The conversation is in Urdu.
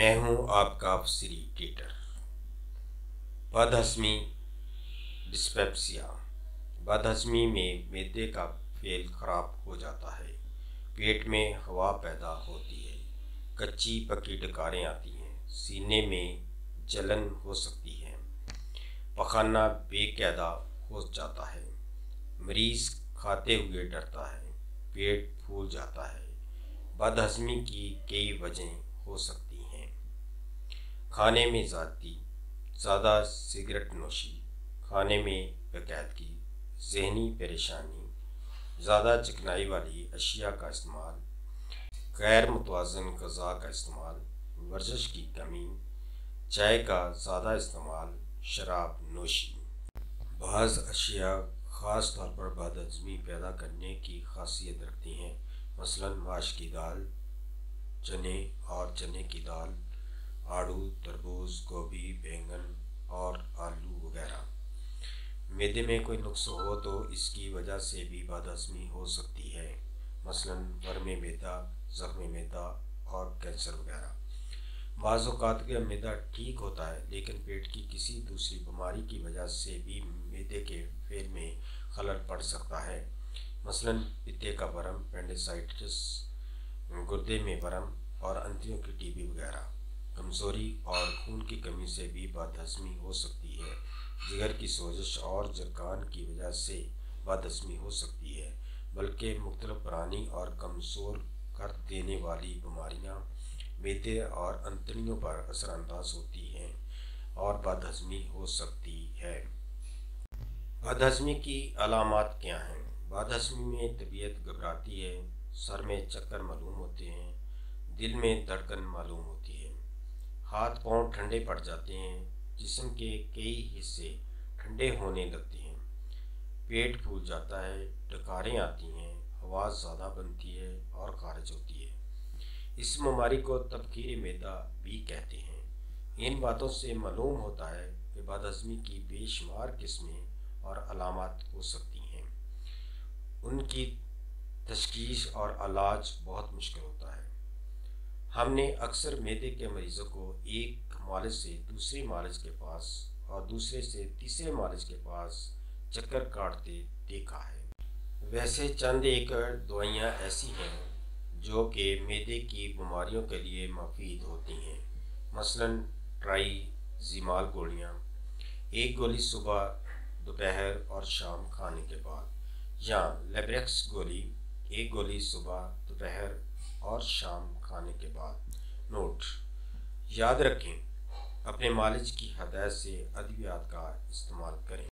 میں ہوں آپ کا فیسیلیٹیٹر۔ بد ہضمی ڈسپیپسیا۔ بد ہضمی میں معدے کا فعل خراب ہو جاتا ہے، پیٹ میں ہوا پیدا ہوتی ہے، کچی پکی ڈکاریں آتی ہیں، سینے میں جلن ہو سکتی ہے، پخانہ بے قاعدہ ہو جاتا ہے، مریض کھاتے ہوئے ڈرتا ہے، پیٹ پھول جاتا ہے۔ بد ہضمی کی کئی وجہیں ہو سکتی ہیں: کھانے میں زیادہ سگریٹ نوشی، کھانے میں بے-قاعدگی، ذہنی پریشانی، زیادہ چکنائی والی اشیاء کا استعمال، غیر متوازن غذا کا استعمال، ورزش کی کمی، چائے کا زیادہ استعمال، شراب نوشی۔ بعض اشیاء خاص طور پر بد ہضمی پیدا کرنے کی خاصیت رکھتی ہیں، مثلاً ماش کی دال، چنے اور چنے کی دال، آڑو، تربوز، گوبھی، بینگن اور آلو وغیرہ۔ معدے میں کوئی نقص ہو تو اس کی وجہ سے بھی بد ہضمی ہو سکتی ہے، مثلاً ورم معدہ، زخم معدہ اور کینسر وغیرہ۔ بعض اوقات معدہ ٹھیک ہوتا ہے لیکن پیٹ کی کسی دوسری بیماری کی وجہ سے بھی معدے کے فعل میں خلل پڑ سکتا ہے، مثلاً پتے کا ورم، اپینڈیسائٹس، گردے میں ورم اور انتڑیوں کی ٹی بی وغیرہ۔ کمزوری اور خون کی کمی سے بھی بد ہضمی ہو سکتی ہے، جگر کی سوزش اور جرثومہ کی وجہ سے بد ہضمی ہو سکتی ہے، بلکہ مختلف پرانی اور کمزور کر دینے والی بیماریاں معدے اور انتڑیوں پر اثر انداز ہوتی ہیں اور بد ہضمی ہو سکتی ہے۔ بد ہضمی کی علامات کیا ہیں؟ بد ہضمی میں طبیعت گھبراتی ہے، سر میں چکر معلوم ہوتے ہیں، دل میں دھڑکن معلوم ہوتی ہے، ہاتھ پاؤں ٹھنڈے پڑ جاتے ہیں، جسم کے کئی حصے ٹھنڈے ہونے لگتے ہیں، پیٹ پھول جاتا ہے، ڈکاریں آتی ہیں، ہوا زیادہ بنتی ہے اور خارج ہوتی ہے۔ اس بیماری کو تبخیر معدہ بھی کہتے ہیں۔ ان باتوں سے معلوم ہوتا ہے کہ بد ہضمی کی بے شمار قسمیں اور علامات ہو سکتی ہیں۔ ان کی تشخیص اور علاج بہت مشکل ہوتا ہے۔ ہم نے اکثر معدے کے مریضوں کو ایک معالج سے دوسرے معالج کے پاس اور دوسرے سے تیسرے معالج کے پاس چکر کاٹتے دیکھا ہے۔ ویسے چند ایک دوائیاں ایسی ہیں جو کہ معدے کی بیماریوں کے لیے مفید ہوتی ہیں، مثلاً ٹرائیزیمال گولیاں، ایک گولی صبح، دوپہر اور شام کھانے کے بعد، یا لیبریکس گولی، ایک گولی صبح، دوپہر اور شام کھانے کے بعد۔ نوٹ: یاد رکھیں، اپنے معالج کی ہدایت سے ادویات کا استعمال کریں۔